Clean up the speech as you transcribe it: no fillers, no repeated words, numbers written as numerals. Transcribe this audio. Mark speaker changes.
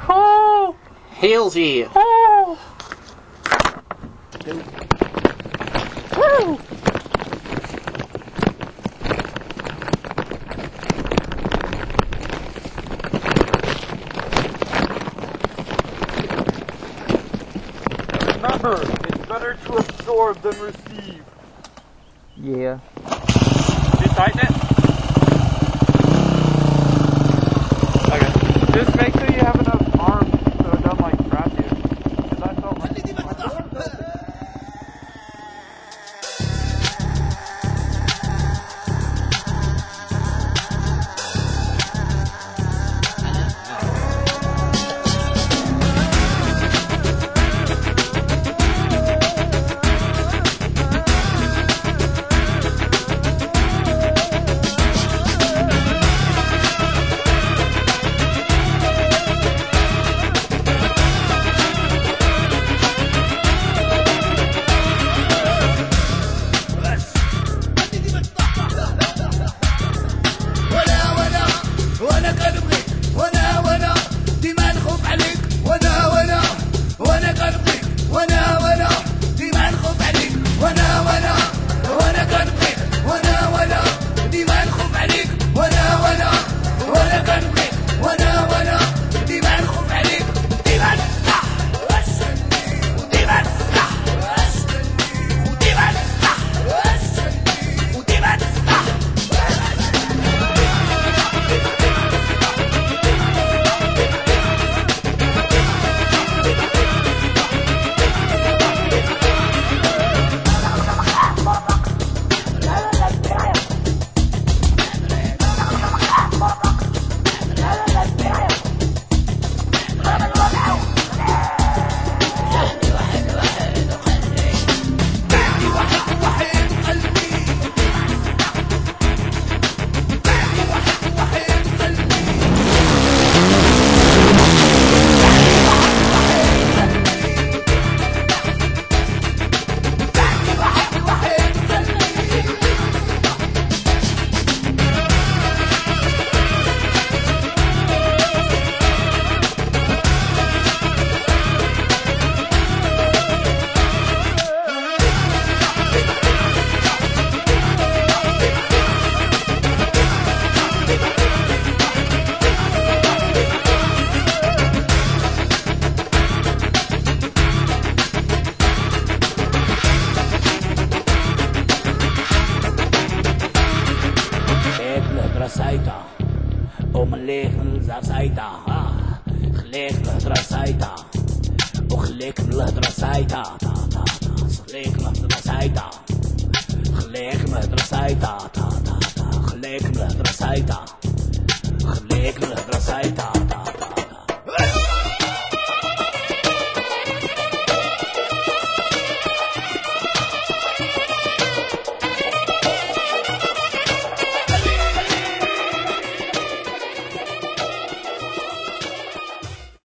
Speaker 1: Heel zie je.
Speaker 2: Remember, it's better to absorb than receive.
Speaker 3: Yeah.
Speaker 2: Did you tighten it? Okay. Just make sure you have enough arms so it doesn't like trap you. Because I felt like
Speaker 4: Saita, ومليك زعسايتا خليك الهضرة سايتا وخليك من الهضرة سايتا خليك من الهضرة سايتا خليك من الهضرة سايتا خليك من الهضرة سايتا خليك من الهضرة سايتا